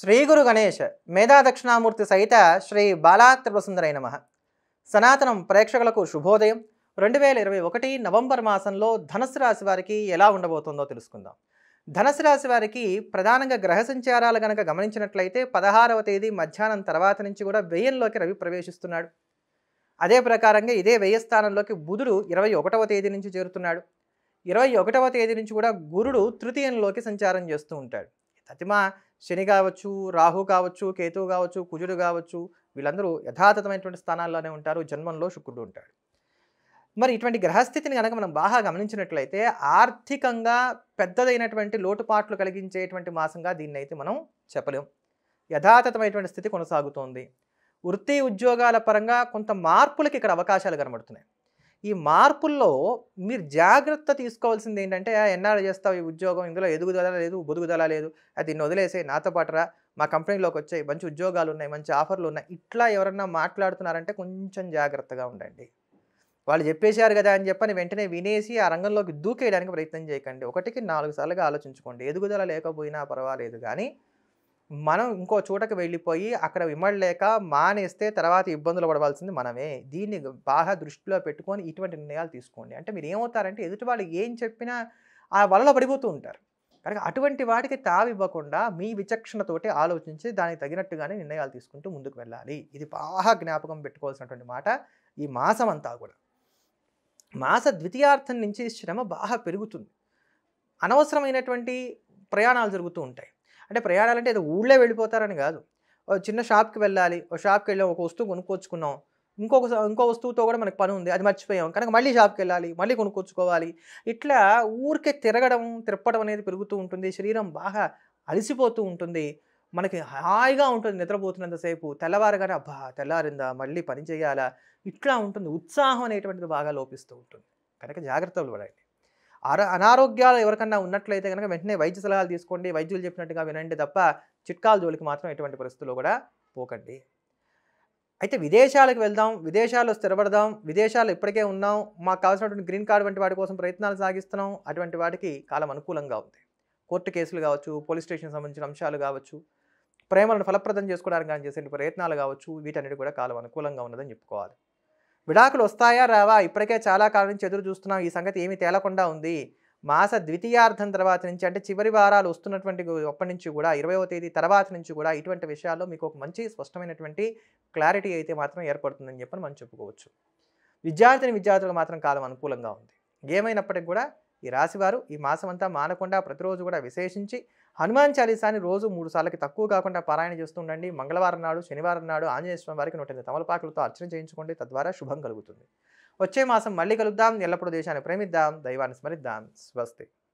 శ్రీ గురు గణేష్ మేధా దక్షిణామూర్తి సహిత శ్రీ బాలా త్రిపురసుందరై నమః. సనాతనం ప్రేక్షకులకు శుభోదయం. 2021 నవంబర్ మాసంలో ధనుస్సు రాశి వారికి ఎలా ఉండబోతుందో తెలుసుకుందాం. ధనుస్సు రాశి వారికి ప్రధానంగా గ్రహ సంచారాలు గనక గమనించినట్లయితే 16వ తేదీ మధ్యాహ్నం తర్వాత నుంచి కూడా వ్యయంలోకి రవి ప్రవేశిస్తున్నాడు. అదే ప్రకారంగా ఇదే వ్యయ స్థానంలోకి బుధుడు 21వ తేదీ నుంచి చేరుతున్నాడు. 21వ తేదీ నుంచి కూడా గురుడు తృతీయంలోకి సంచారం చేస్తూ ఉంటాడు. తతిమా శని కావచ్చు, రాహు కావచ్చు, కేతువు కావచ్చు, కుజుడు కావచ్చు, వీళ్ళందరూ యథాతథమైనటువంటి స్థానాల్లోనే ఉంటారు. జన్మంలో శుక్రుడు ఉంటాడు. మరి ఇటువంటి గ్రహస్థితిని కనుక మనం బాగా గమనించినట్లయితే ఆర్థికంగా పెద్దదైనటువంటి లోటుపాట్లు కలిగించేటువంటి మాసంగా దీన్ని అయితే మనం చెప్పలేం. యథాతథమైనటువంటి స్థితి కొనసాగుతోంది. వృత్తి ఉద్యోగాల పరంగా కొంత మార్పులకి ఇక్కడ అవకాశాలు కనబడుతున్నాయి. ఈ మార్పుల్లో మీరు జాగ్రత్త తీసుకోవాల్సింది ఏంటంటే, ఎన్నాళ్ళు చేస్తావు ఈ ఉద్యోగం, ఇందులో ఎదుగుదల లేదు, బొదుగుదల లేదు, అది దీన్ని వదిలేసే, నాతో పాటు రా, మా కంపెనీలోకి వచ్చాయి, మంచి ఉద్యోగాలు ఉన్నాయి, మంచి ఆఫర్లు ఉన్నాయి, ఇట్లా ఎవరన్నా మాట్లాడుతున్నారంటే కొంచెం జాగ్రత్తగా ఉండండి. వాళ్ళు చెప్పేశారు కదా అని చెప్పని వెంటనే వినేసి ఆ రంగంలోకి దూకేయడానికి ప్రయత్నం చేయకండి. 1కి 4 సార్లుగా ఆలోచించుకోండి. ఎదుగుదల లేకపోయినా పర్వాలేదు, కానీ మనం ఇంకో చోటకి వెళ్ళిపోయి అక్కడ ఇమ్మడలేక మానేస్తే తర్వాత ఇబ్బందులు పడవలసింది మనమే. దీన్ని బాగా దృష్టిలో పెట్టుకొని ఇటువంటి నిర్ణయాలు తీసుకోండి. అంటే మీరు ఏమవుతారంటే ఎదుటి వాళ్ళు ఏం చెప్పినా ఆ వలలో పడిపోతూ ఉంటారు. కనుక అటువంటి వాటికి తావివ్వకుండా మీ విచక్షణతోటి ఆలోచించి దానికి తగినట్టుగానే నిర్ణయాలు తీసుకుంటూ ముందుకు వెళ్ళాలి. ఇది బాగా జ్ఞాపకం పెట్టుకోవాల్సినటువంటి మాట. ఈ మాసం అంతా కూడా మాస ద్వితీయార్థం నుంచి శ్రమ బాగా పెరుగుతుంది. అనవసరమైనటువంటి ప్రయాణాలు జరుగుతూ ఉంటాయి. అంటే ప్రయాణాలంటే ఏదో ఊళ్ళో వెళ్ళిపోతారని కాదు. చిన్న షాప్కి వెళ్ళాలి, ఒక షాప్కి వెళ్ళాం, ఒక వస్తువు కొనుక్కొచ్చుకున్నాం, ఇంకో వస్తువుతో కూడా మనకు పని ఉంది, అది మర్చిపోయాం, కనుక మళ్ళీ షాప్కి వెళ్ళాలి, మళ్ళీ కొనుక్కొచ్చుకోవాలి. ఇట్లా ఊరికే తిప్పడం అనేది పెరుగుతూ ఉంటుంది. శరీరం బాగా అలసిపోతూ ఉంటుంది. మనకి హాయిగా ఉంటుంది నిద్రపోతున్నంతసేపు. తెల్లవారగానే అబ్బా తెల్లారిందా, మళ్ళీ పని చేయాలా, ఇట్లా ఉంటుంది. ఉత్సాహం అనేటువంటిది బాగా లోపిస్తూ ఉంటుంది. కనుక జాగ్రత్తలు పడండి. అనారోగ్యాలు ఎవరికన్నా ఉన్నట్లయితే కనుక వెంటనే వైద్య సలహాలు తీసుకోండి. వైద్యులు చెప్పినట్టుగా వినండి తప్ప చిట్కాల జోలికి మాత్రం ఎటువంటి పరిస్థితుల్లో కూడా పోకండి. అయితే విదేశాలకు వెళ్దాం, విదేశాల్లో స్థిరపడదాం, విదేశాల్లో ఇప్పటికే ఉన్నాం, మాకు కావాల్సినటువంటి గ్రీన్ కార్డ్ వంటి వాటి కోసం ప్రయత్నాలు సాగిస్తున్నాం, అటువంటి వాటికి కాలం అనుకూలంగా ఉంది. కోర్టు కేసులు కావచ్చు, పోలీస్ స్టేషన్ సంబంధించిన అంశాలు కావచ్చు, ప్రేమలను ఫలప్రదం చేసుకోవడానికి కానీ చేసే ప్రయత్నాలు కావచ్చు, వీటన్నిటి కూడా కాలం అనుకూలంగా ఉన్నదని చెప్పుకోవాలి. విడాకులు వస్తాయా రావా, ఇప్పటికే చాలా కాలం నుంచి ఎదురు చూస్తున్నాం, ఈ సంగతి ఏమీ తేలకుండా ఉంది. మాస ద్వితీయార్థం తర్వాత నుంచి, అంటే చివరి వారాలు వస్తున్నటువంటి అప్పటి నుంచి కూడా 20వ తేదీ తర్వాత నుంచి కూడా ఇటువంటి విషయాల్లో మీకు ఒక మంచి స్పష్టమైనటువంటి క్లారిటీ అయితే మాత్రం ఏర్పడుతుందని చెప్పని మనం చెప్పుకోవచ్చు. విద్యార్థులకు మాత్రం కాలం అనుకూలంగా ఉంది. ఏమైనప్పటికీ కూడా ఈ రాశివారు ఈ మాసం అంతా మానకుండా ప్రతిరోజు కూడా విశేషించి హనుమాన్ చాలీసాని రోజు 3 సార్లకి తక్కువ కాకుండా పారాయణ చేస్తూ ఉండండి. మంగళవారం నాడు, శనివారం నాడు ఆంజనేయ స్వామి వారికి 108 తమలపాకులతో అర్చన చేయించుకోండి. తద్వారా శుభం కలుగుతుంది. వచ్చే మాసం మళ్ళీ కలుద్దాం. ఎల్లప్పుడూ దేశాన్ని ప్రేమిద్దాం, దైవాన్ని స్మరిద్దాం. స్వస్తి.